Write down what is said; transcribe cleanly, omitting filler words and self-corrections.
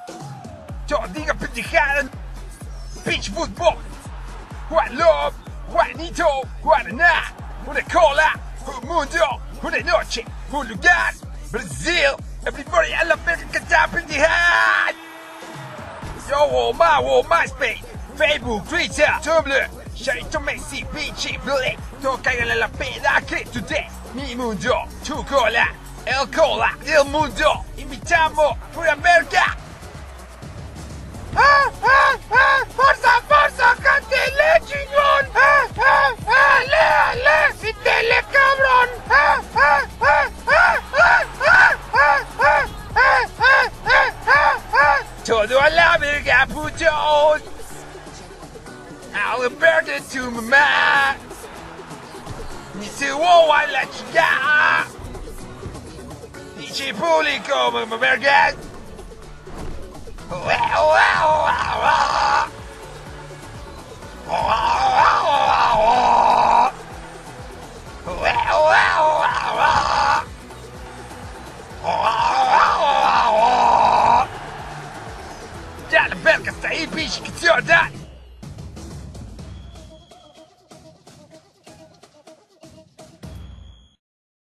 Yo diga pendejada. Pinche fútbol. Juan Love, Juanito, Guaraná. Una cola, un mundo, una noche, un lugar. Brasil, everybody a la verga que está pendejada. Yo, MySpace, Facebook, Twitter, Tumblr. Charito Messi, pinche Blake. Todos caigan a la peda que today. Mi mundo, tu cola, el cola del mundo. Invitamos, pura verga. ¡Forza! ¡Cántele, chingón! ¡Le! ¡Sítele, cabrón! ¡Todo a la verga, putos! ¡A la verga tu mamá! ¡Ni se a la chica! ¡Pinche público, mamá vergas! Ya la verga está ahí, pinche que te